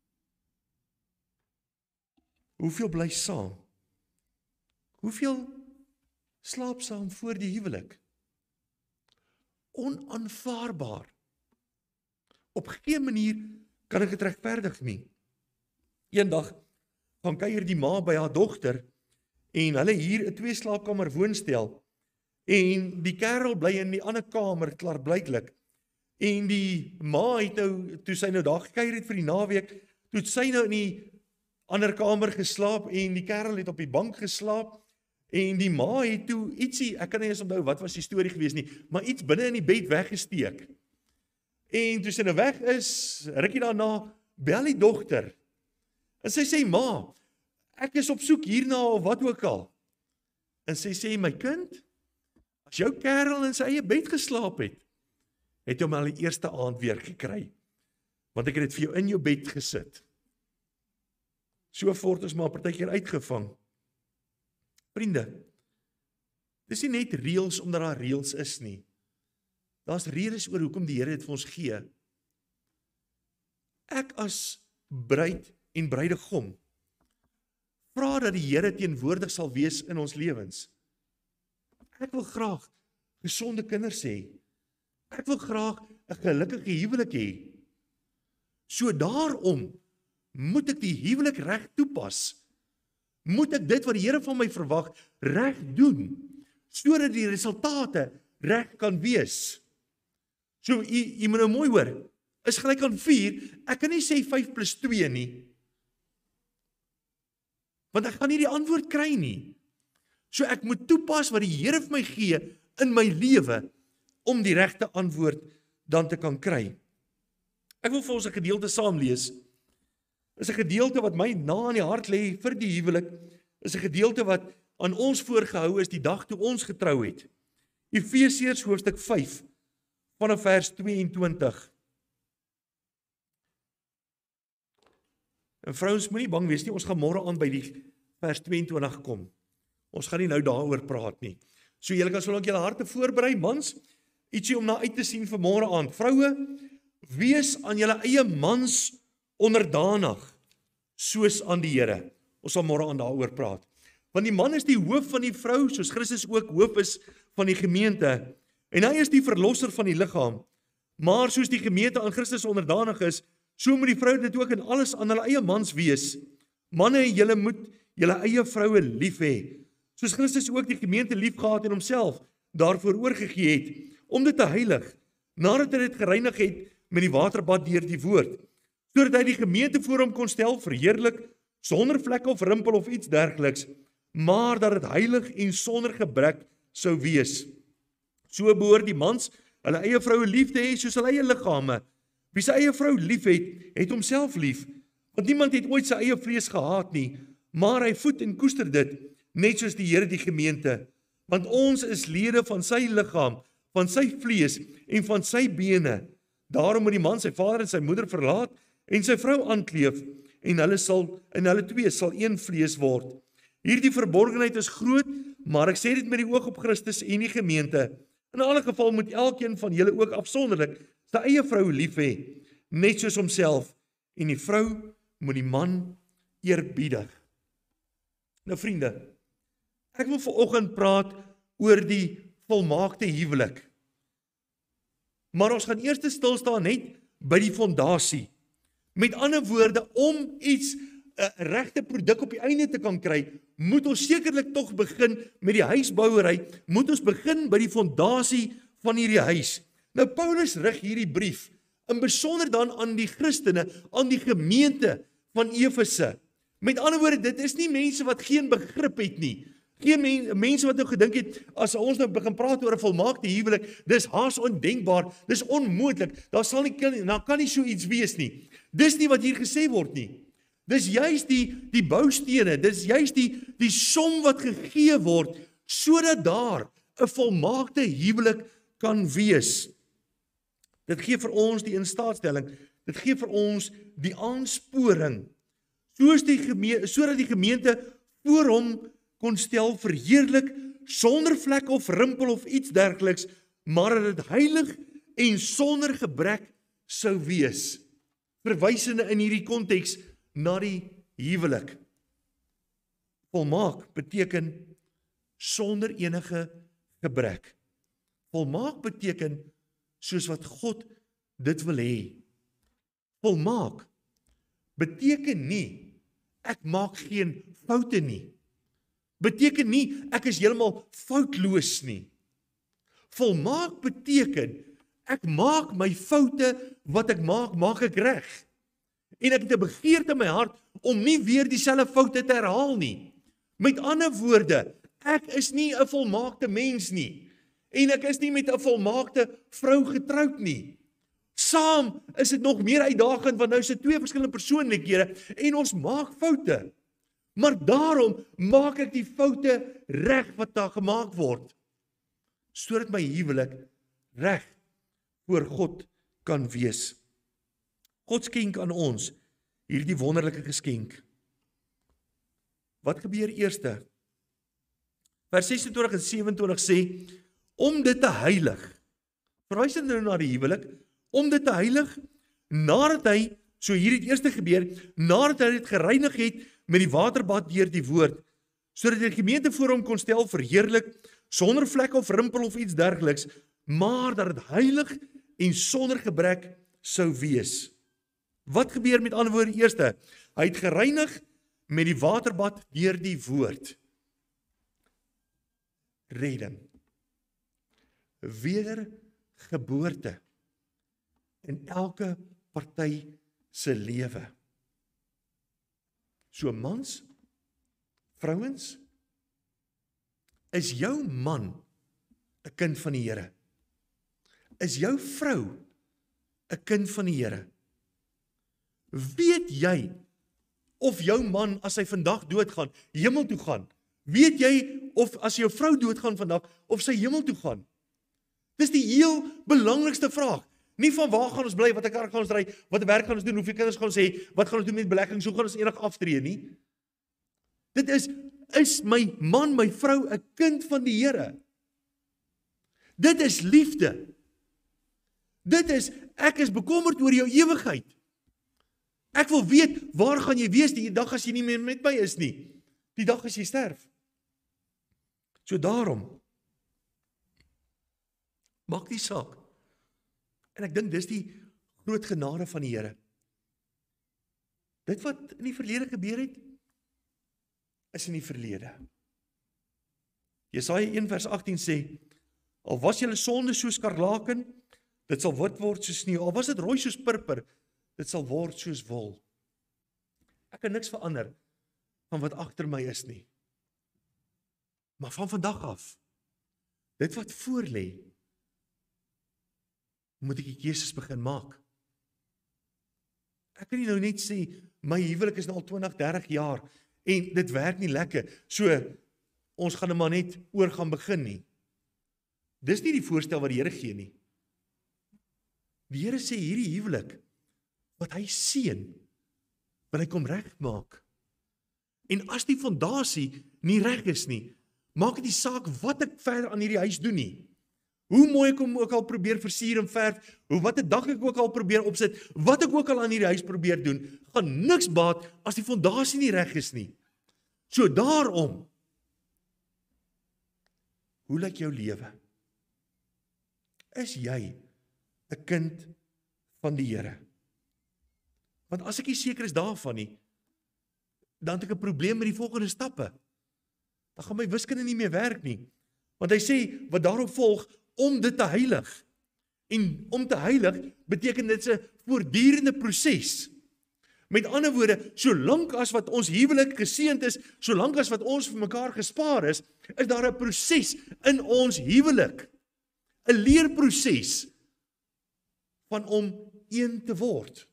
Hoeveel bly saam? Hoeveel slaap saam voor die huwelik? Onaanvaarbaar. Op geen manier kan ek dit regverdig nie. Eendag gaan kuier die ma by haar dogter en hulle huur 'n twee slaapkamer woonstel en die kerel bly in die ander kamer klaarblyklik. En die ma het nou, toe sy nou daar gekuier het vir die naweek, toe het sy nou in die ander kamer geslaap en die kerel het op die bank geslaap en die ma het toe ietsie, ek kan nie eens onthou wat was die storie gewees nie, maar iets binne in die bed weggesteek. En toe sy nou weg is, rukkie daarna, bel die dogter. En sy sê, ma, ek is op soek hierna of wat ook al. En sy sê, my kind, as jou kerel in sy eie bed geslaap het, het hom al die eerste aand weer gekry. Want ek het dit vir jou in jou bed gesit. So voort is maar partykeer uitgevang. Vriende, dis nie net reëls omdat daar reëls is nie. Daar's redes oor hoekom die Here dit vir ons gee. Ek as bruid en bruidegom vra dat die Here teenwoordig sal wees in ons lewens. Ek wil graag gesonde kinders hê. Ek wil graag 'n gelukkige huwelik hê. So daarom moet ek die huwelik reg toepas. Moet ek dit wat die Here van my verwag reg doen, sodat die resultate reg kan wees. So, jy, jy moet nou mooi hoor, is gelyk aan vier, ek kan nie sê vyf plus twee nie, want ek gaan nie die antwoord kry nie. So ek moet toepas wat die Here vir my gee in my lewe, om die regte antwoord dan te kan kry. Ek wil vir ons 'n gedeelte saam lees. Is 'n gedeelte wat my na in die hart lê vir die huwelik, is 'n gedeelte wat aan ons voorgehou is die dag toe ons getrou het. Efesiërs hoofstuk vyf vanaf vers tweeëntwintig. En vrouens, moenie bang wees nie, ons gaan môre aan by die vers tweeëntwintig kom. Ons gaan nie nou daaroor praat nie. So julle kan solank julle harte voorberei, mans, ietsie om na uit te sien vir môre aan. Vroue, wees aan julle eie mans onderdanig, soos aan die Here. Ons sal môre aan daaroor praat. Want die man is die hoof van die vrou, soos Christus ook hoof is van die gemeente. En hy is die verlosser van die liggaam. Maar soos die gemeente aan Christus onderdanig is, so moet die vrou dit ook in alles aan hulle eie mans wees. Manne, julle moet julle eie vroue lief hê, soos Christus ook die gemeente lief gehad en homself daarvoor oorgegee het, om dit te heilig, nadat hy dit gereinig het met die waterbad deur die woord, sodat hy die gemeente voor hom kon stel verheerlik, sonder vlek of rimpel of iets dergeliks, maar dat dit heilig en sonder gebrek sou wees. So behoort die mans hulle eie vroue lief te hê soos hulle eie liggame. Wie sy eie vrou lief het, het homself lief, want niemand het ooit sy eie vlees gehaat nie, maar hy voed en koester dit, net soos die Here die gemeente, want ons is lede van sy liggaam, van sy vlees en van sy bene. Daarom moet die man sy vader en sy moeder verlaat en sy vrou aankleef, en hulle sal en hulle twee sal een vlees word. Hierdie verborgenheid is groot, maar ek sê dit met die oog op Christus en die gemeente. In alle geval moet elkeen van julle ook afsonderlik sy eie vrou lief hê, net soos homself, en die vrou moet die man eerbiedig. Nou vriende, ek wil vanoggend praat oor die volmaakte huwelik. Maar ons gaan eers stil staan net by die fondasie. Met ander woorde, om iets 'n regte produk op die einde te kan kry, moet ons sekerlik tog begin met die huisbouery, moet ons begin by die fondasie van hierdie huis. Nou Paulus rig hierdie brief in besonder dan aan die Christene, aan die gemeente van Efese. Met ander woorde, dit is nie mense wat geen begrip het nie. Geen men, mense wat nou gedink het, as ons nou begin praat oor 'n volmaakte huwelik, dis haas ondenkbaar, dis onmoontlik, daar sal nie, daar kan nie so iets wees nie. Dis nie wat hier gesê word nie. Dis juist die, die boustene, dis juist die, die som wat gegee word, sodat daar 'n volmaakte huwelik kan wees. Dit gee vir ons die instaatstelling, dit gee vir ons die aansporing, soos die gemeente, sodat die gemeente voor hom kon stel verheerlik, sonder vlek of rimpel of iets dergeliks, maar dat dit heilig en sonder gebrek sou wees. Verwysende in hierdie konteks na die huwelik. Volmaak beteken sonder enige gebrek. Volmaak beteken soos wat God dit wil hê. Volmaak beteken nie ek maak geen foute nie. Beteken nie ek is heeltemal foutloos nie. Volmaak beteken ek maak my foute wat ek maak, maak ek reg. En ek het 'n begeerte in my hart om nie weer dieselfde foute te herhaal nie. Met ander woorde, ek is nie 'n volmaakte mens nie. En ek is nie met 'n volmaakte vrou getroud nie. Saam is dit nog meer uitdagend, want nou is dit twee verskillende persoonlikhede en ons maak foute. Maar daarom maak ek die foute reg wat daar gemaak word, sodat my huwelik reg voor God kan wees. God skenk aan ons hierdie wonderlike geskenk. Wat gebeur eerste? Vers ses en twintig en sewe en twintig sê, om dit te heilig, verwys dit nou na die huwelik, om dit te heilig, nadat hy, so hier het eerste gebeur, nadat hy dit gereinig het met die waterbad deur die woord, sodat die gemeente voor hom kon stel verheerlik, sonder vlek of rimpel of iets dergeliks, maar dat dit heilig en sonder gebrek sou wees. Wat gebeur met ander woorde eerste? Hy het gereinig met die waterbad deur die woord. Redding. Wedergeboorte in elke party se lewe. So mans, vrouens, is jou man 'n kind van die Here? Is jou vrou 'n kind van die Here? Weet jy of jou man, as hy vandag doodgaan, hemel toe gaan? Weet jy of as jou vrou doodgaan vandag, of sy hemel toe gaan? Dis die heel belangrikste vraag. Nie van waar gaan ons bly, wat 'n kar gaan ons ry, wat 'n werk gaan ons doen, hoeveel kinders gaan ons hê, wat gaan ons doen met beleggings, hoe gaan ons enig aftree nie? Dit is, is my man, my vrou 'n kind van die Here? Dit is liefde. Dit is, ek is bekommerd oor jou ewigheid. Ek wil weet, waar gaan jy wees die dag as jy nie meer met my is nie? Die dag as jy sterf. So daarom, maak die saak. En ek dink dis die groot genade van die Here. Dit wat in die verlede gebeur het, is in die verlede. Jesaja een vers agttien sê, al was julle sonde soos skarlaken, dit sal wit word soos sneeu, al was dit rooi soos purper, dit sal word soos wol. Ek kan niks verander van wat agter my is nie. Maar van vandag af, dit wat voor lê, moet ek die keuses begin maak. Ek kan nie nou net sê, my huwelik is nou al twintig, dertig jaar, en dit werk nie lekker, so, ons gaan nou maar net oor gaan begin nie. Dis nie die voorstel wat die Here gee nie. Die Here sê hierdie huwelik, wat hy seën, wil hy kom regmaak. En as die fondasie nie reg is nie, maak dit die saak wat ek verder aan hierdie huis doen nie. Hoe mooi ek hom ook al probeer versier en verf, hoe wat 'n dak ek ook al probeer opsit, wat ek ook al aan hierdie huis probeer doen, gaan niks baat as die fondasie nie reg is nie. So daarom, hoe lyk jou lewe? Is jy 'n kind van die Here? Want as ek nie seker is daarvan nie, dan het ek 'n probleem met die volgende stappe. Dan gaan my wiskunde nie meer werk nie. Want hy sê, wat daarop volg, om dit te heilig. En om te heilig, beteken dit 'n voortdurende proses. Met ander woorde, solank as wat ons huwelik geseënd is, solank as wat ons vir mekaar gespaar is, is daar 'n proses in ons huwelik. 'n Leerproses van om een te word.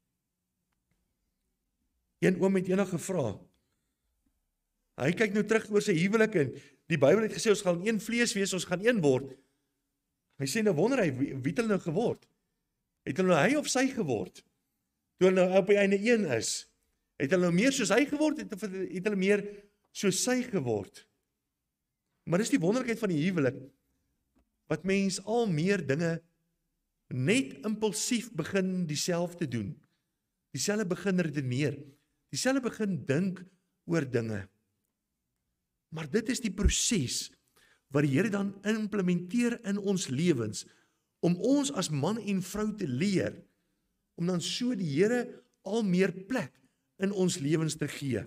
Een oom het eendag gevra. Hy kyk nou terug oor sy huwelik en die Bybel het gesê ons gaan een vlees wees, ons gaan een word. Hy sê nou wonder hy, wie, wie het hulle nou geword? Het hulle nou hy of sy geword? Toe hulle nou op die einde een is, het hulle nou meer soos hy geword, het, het hulle meer soos sy geword? Maar dis die wonderlikheid van die huwelik, wat mens al meer dinge net impulsief begin dieselfde doen, dieselfde begin redeneer, dieselfde begin dink oor dinge. Maar dit is die proses wat die Here dan implementeer in ons lewens, om ons as man en vrou te leer, om dan so die Here al meer plek in ons lewens te gee.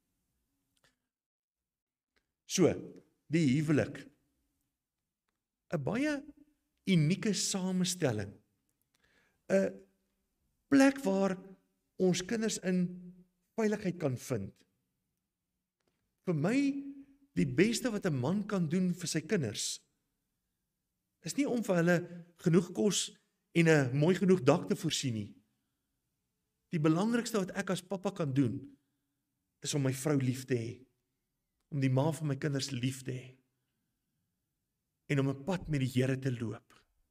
So, die huwelik, 'n baie unieke samestelling, 'n plek waar ons kinders in veiligheid kan vind. Vir my, die beste wat 'n man kan doen vir sy kinders, is nie om vir hulle genoeg kos en 'n mooi genoeg dak te voorsien nie. Die belangrikste wat ek as pappa kan doen, is om my vrou lief te hê, om die ma van my kinders lief te hê, en om 'n pad met die Here te loop.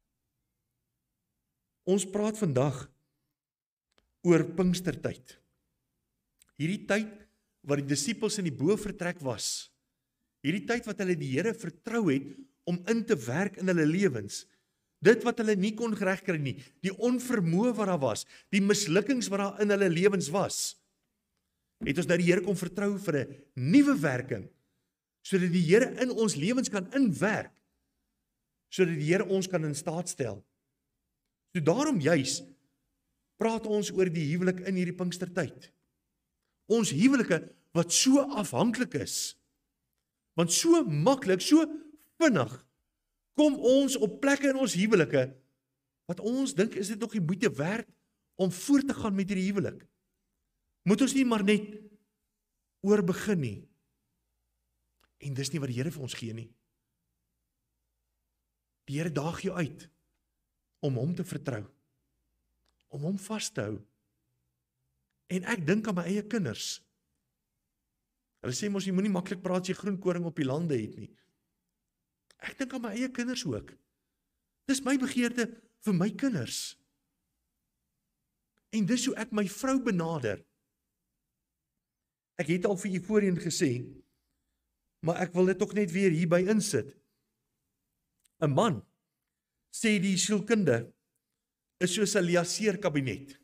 Ons praat vandag oor Pinkstertyd. Hierdie tyd wat die disippels in die bofortrek was, hierdie tyd wat hulle die Here vertrou het om in te werk in hulle lewens, dit wat hulle nie kon regkry nie, die onvermoë wat daar was, die mislukkings wat daar in hulle lewens was, het ons nou die Here kom vertrou vir 'n nuwe werking, sodat die Here in ons lewens kan inwerk, sodat die Here ons kan in staat stel. So daarom juis praat ons oor die huwelik in hierdie Pinkstertyd. Ons huwelike wat so afhanklik is, want so maklik, so vinnig, kom ons op plekke in ons huwelike, wat ons dink, is dit nog die moeite werd om voort te gaan met hierdie huwelik? Moet ons nie maar net oor begin nie? En dis nie wat die Here vir ons gee nie. Die Here daag jou uit om hom te vertrou, om hom vas te hou. En ek dink aan my eie kinders. Hulle sê mos jy moenie maklik praat as jy groenkoring op die lande het nie. Ek dink aan my eie kinders ook. Dis my begeerte vir my kinders. En dis hoe ek my vrou benader. Ek het al vir u voorheen gesê, maar ek wil dit tog net weer hierby insit. 'n Man, sê die sielkunde, is soos 'n liaseerkabinet.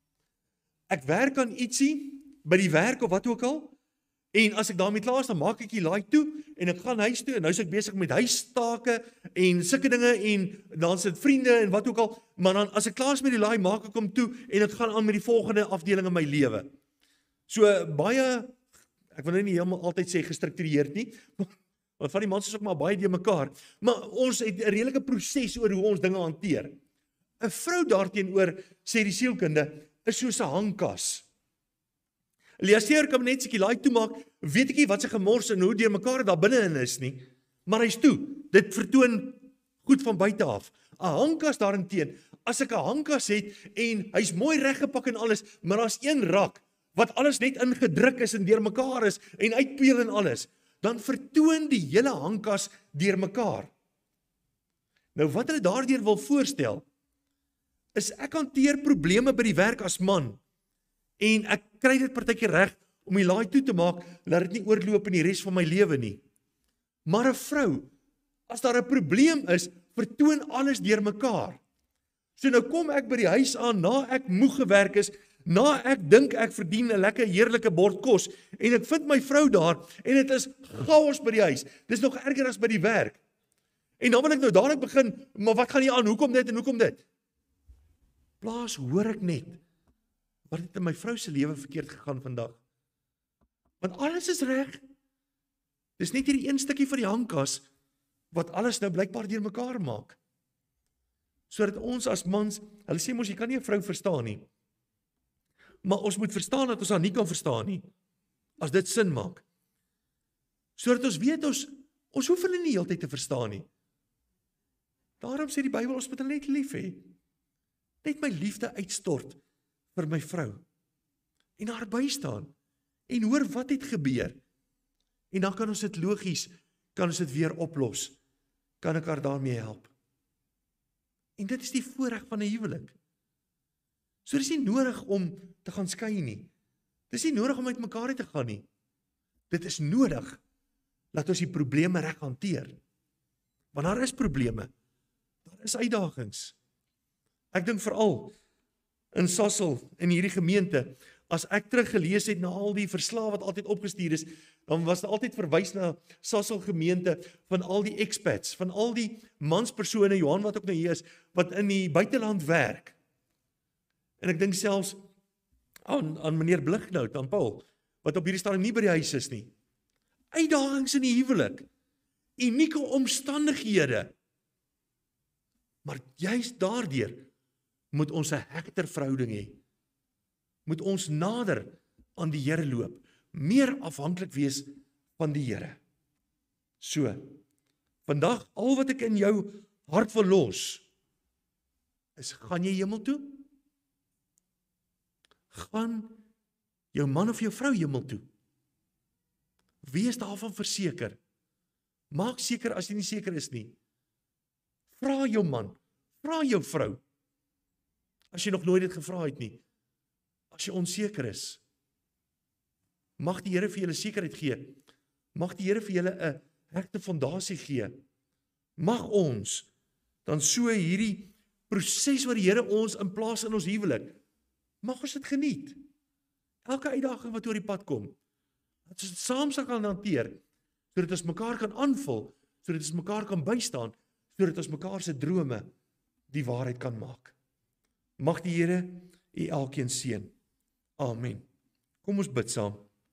Ek werk aan ietsie, by die werk of wat ook al, en as ek daarmee klaar is, dan maak ek die laai toe, en ek gaan huis toe, en nou is ek besig met huistake, en sulke dinge, en dan sit vriende, en wat ook al, maar dan, as ek klaar is met die laai, maak ek hom toe, en ek gaan aan met die volgende afdeling in my lewe. So, baie, ek wil nou nie helemaal altyd sê gestruktureerd nie, want van die mans is ook maar baie deur mekaar, maar ons het 'n redelike proses oor hoe ons dinge hanteer. 'n Vrou daarteenoor, sê die sielkunde, is soos 'n hangkas. Liaseer kan net sekie laai toemaak, weet ek nie wat sy gemors en hoe deur mekaar daar binne-in is nie, maar hy's toe, dit vertoon goed van buite af. 'n Hangkas daarenteen, as ek 'n hangkas het, en hy's mooi reggepak en alles, maar daar's een rak, wat alles net ingedruk is en deur mekaar is, en uitpeel en alles, dan vertoon die hele hangkas deur mekaar. Nou wat hulle daardeur wil voorstel, is ek hanteer probleme by die werk as man, en ek kry dit partykeer reg om die laai toe te maak, laat dit nie oorloop in die res van my lewe nie. Maar 'n vrou, as daar 'n probleem is, vertoon alles deur mekaar. So nou kom ek by die huis aan, na ek moeg gewerk is, na ek dink ek verdien 'n lekker heerlike bord kos, en ek vind my vrou daar, en dit is chaos by die huis. Dis nog erger as by die werk. En dan wil ek nou dadelik begin, maar wat gaan nie aan, hoekom dit en hoekom dit? Plaas hoor ek net, wat het in my vrou se lewe verkeerd gegaan vandag? Want alles is reg. Dis net hierdie een stukkie van die hangkas, wat alles nou blykbaar deur mekaar maak. Sodat ons as mans, hulle sê mos, jy kan nie 'n vrou verstaan nie, maar ons moet verstaan dat ons haar nie kan verstaan nie, as dit sin maak. Sodat ons weet, ons, ons hoef hulle nie heeltyd te verstaan nie. Daarom sê die Bybel, ons moet hulle net lief hê. Net my liefde uitstort vir my vrou, en haar bystaan, en hoor wat het gebeur, en dan kan ons dit logies, kan ons dit weer oplos, kan ek haar daarmee help. En dit is die voorreg van 'n huwelik. So dit is nie nodig om te gaan skei nie, dit is nie nodig om uit mekaar uit te gaan nie, dit is nodig, laat ons die probleme reg hanteer. Want daar is probleme, daar is uitdagings. Ek dink veral in Sasol, in hierdie gemeente, as ek teruggelees het na al die verslae wat altyd opgestuur is, dan was daar altyd verwys na Sasol gemeente van al die expats, van al die manspersone, Johan wat ook nou hier is, wat in die buiteland werk. En ek dink selfs aan, aan meneer Blighnout, aan Paul, wat op hierdie stadium nie by die huis is nie. Uitdagings in die huwelik, unieke omstandighede, maar juist daardeur moet ons 'n hegter verhouding hê. Moet ons nader aan die Here loop, meer afhanklik wees van die Here. So, vandag al wat ek in jou hart wil los, is gaan jy hemel toe? Gaan jou man of jou vrou hemel toe? Wees daarvan verseker. Maak seker as jy nie seker is nie. Vra jou man, vra jou vrou, as jy nog nooit dit gevra het nie, as jy onseker is. Mag die Here vir julle sekerheid gee, mag die Here vir julle 'n regte fondasie gee, mag ons dan so hierdie proses wat die Here ons in plaas in ons huwelik, mag ons dit geniet. Elke uitdaging wat oor die pad kom, dat ons dit saam sal kan hanteer, sodat ons mekaar kan aanvul, sodat ons mekaar kan bystaan, sodat ons mekaar se drome die waarheid kan maak. Mag die Here u elkeen seën. Amen. Kom ons bid saam.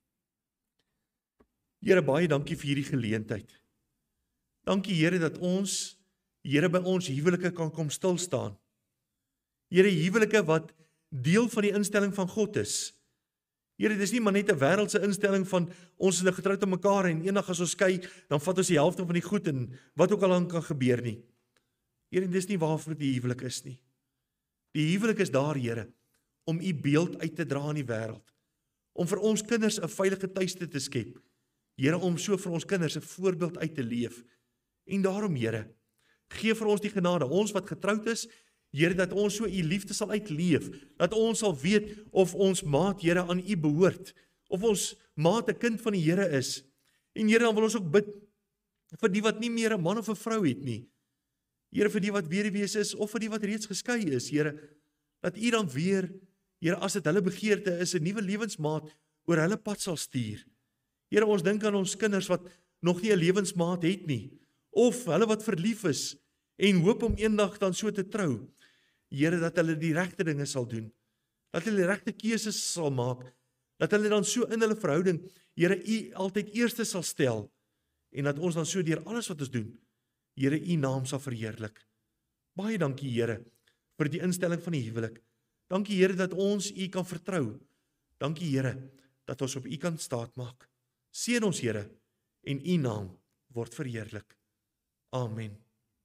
Here, baie dankie vir hierdie geleentheid. Dankie Here dat ons, Here, by ons huwelike kan kom stil staan. Here, huwelike wat deel van die instelling van God is. Here, dit is nie maar net 'n wêreldse instelling van ons is nou getroud aan mekaar en eendag as ons skei, dan vat ons die helfte van die goed en wat ook al dan kan gebeur nie. Here, dis nie waarvoor die huwelik is nie. Die huwelik is daar, Here, om u beeld uit te dra in die wêreld, om vir ons kinders 'n veilige tuiste te skep. Here, om so vir ons kinders 'n voorbeeld uit te leef. En daarom, Here, gee vir ons die genade, ons wat getroud is, Here, dat ons so u liefde sal uitleef, dat ons sal weet of ons maat, Here, aan u behoort, of ons maat 'n kind van die Here is. En Here, dan wil ons ook bid vir die wat nie meer 'n man of 'n vrou het nie. Here, vir die wat weduwees is, of vir die wat reeds geskei is, Here, dat u dan weer, Here, as dit hulle begeerte is, 'n nuwe lewensmaat oor hulle pad sal stuur. Here, ons dink aan ons kinders wat nog nie 'n lewensmaat het nie, of hulle wat verlief is, en hoop om eendag dan so te trou. Here, dat hulle die regte dinge sal doen, dat hulle die regte keuses sal maak, dat hulle dan so in hulle verhouding, Here, u altyd eerste sal stel, en dat ons dan so deur alles wat ons doen, Here, u naam sal verheerlik. Baie dankie, Here, vir die instelling van die huwelik. Dankie, Here, dat ons u kan vertrou. Dankie, Here, dat ons op u kan staat maak. Seën ons, Here, en u naam word verheerlik. Amen.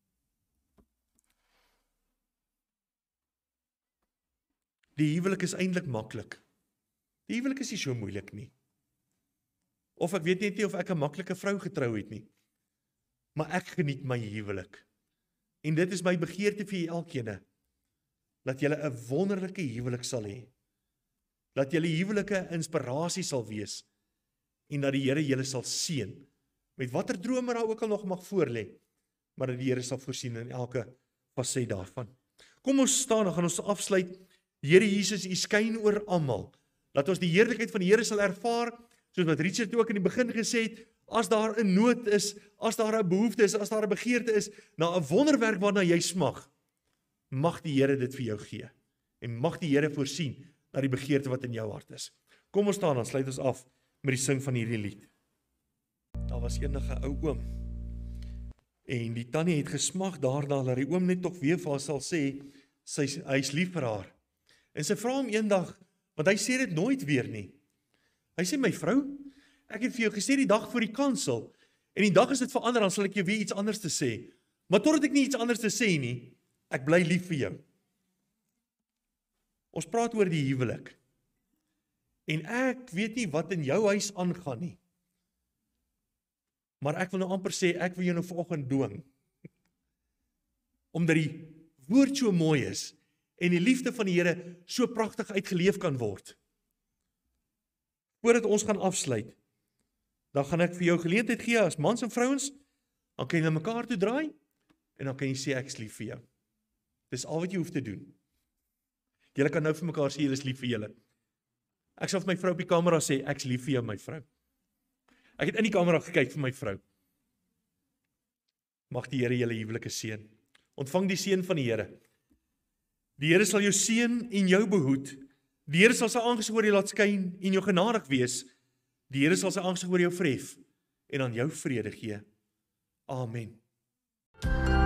Die huwelik is eintlik maklik. Die huwelik is nie so moeilik nie. Of ek weet net nie of ek 'n maklike vrou getrou het nie. Maar ek geniet my huwelik. En dit is my begeerte vir julle elkeen, dat julle 'n wonderlike huwelik sal hê. Dat julle huwelike inspirasie sal wees en dat die Here julle sal seën met watter drome daar ook al nog mag voorlê, maar dat die Here sal voorsien in elke faset daarvan. Kom ons staan, dan gaan ons afsluit. Here Jesus, u skyn oor almal. Laat ons die heerlikheid van die Here sal ervaar, soos wat Richard ook in die begin gesê het, as daar 'n nood is, as daar 'n behoefte is, as daar 'n begeerte is, na 'n wonderwerk waarna jy smag, mag die Here dit vir jou gee. En mag die Here voorsien na die begeerte wat in jou hart is. Kom ons staan, dan sluit ons af met die sing van hierdie lied. Daar was eendag 'n ou oom, en die tannie het gesmag daarna, dat die oom net tog weer vir haar sal sê, sy, hy is lief vir haar. En sy vra hom eendag, want hy sê dit nooit weer nie. Hy sê, my vrou, ek het vir jou gesê die dag voor die kansel, en die dag is dit verander, dan sal ek jou weer iets anders te sê. Maar totdat ek nie iets anders te sê nie, ek bly lief vir jou. Ons praat oor die huwelik. En ek weet nie wat in jou huis aangaan nie. Maar ek wil nou amper sê, ek wil jou nou vanoggend dwing. Omdat die woord so mooi is, en die liefde van die Here so pragtig uitgeleef kan word. Voordat ons gaan afsluit, dan gaan ek vir jou geleentheid gee as mans en vrouens, dan kan jy na mekaar toe draai, en dan kan jy sê, ek is lief vir jou. Dis al wat jy hoef te doen. Julle kan nou vir mekaar sê, julle is lief vir julle. Ek sal vir my vrou op die kamera sê, ek is lief vir jou, my vrou. Ek het in die kamera gekyk vir my vrou. Mag die Here julle huwelike seën. Ontvang die seën van die Here. Die Here sal jou seën en jou behoed. Die Here sal sy aangesig oor jou laat skyn en jou genadig wees. Die Here sal sy aangesig oor jou verhef en aan jou vrede gee. Amen.